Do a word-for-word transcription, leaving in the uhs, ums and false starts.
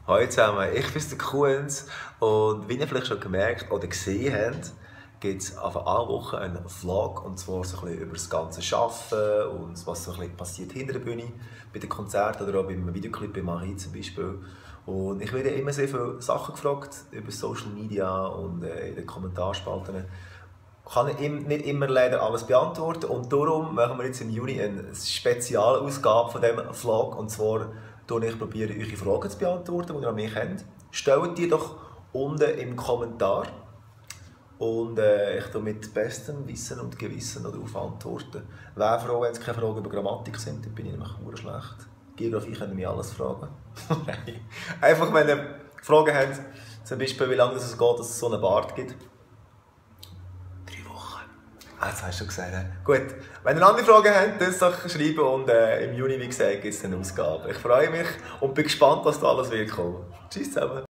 Hallo zusammen, ich bin der Kuhns und wie ihr vielleicht schon gemerkt oder gesehen habt, gibt es alle Wochen einen Vlog, und zwar so ein bisschen über das ganze Arbeiten und was so ein bisschen passiert hinter der Bühne, bei den Konzerten oder auch beim Videoclip bei Marie zum Beispiel. Und ich werde immer sehr viele Sachen gefragt über Social Media und äh, in den Kommentarspalten. Ich kann nicht immer leider alles beantworten, und darum machen wir jetzt im Juni eine Spezialausgabe von diesem Vlog, und zwar ich probiere eure Fragen zu beantworten, die ihr an mich habt. Stellt die doch unten im Kommentar und äh, ich tue mit bestem Wissen und Gewissen darauf antworten. Wäre froh, wenn es keine Fragen über Grammatik sind, dann bin ich nämlich sehr schlecht. Geografie können mich alles fragen. Nein. Einfach wenn ihr Fragen habt, zum Beispiel wie lange es geht, dass es so einen Bart gibt. Ah, das hast du schon gesagt. He? Gut, wenn ihr andere Fragen habt, dann doch schreiben, und äh, im Juni, wie gesagt, gibt es eine Ausgabe. Ich freue mich und bin gespannt, was da alles wird kommen. Tschüss zusammen.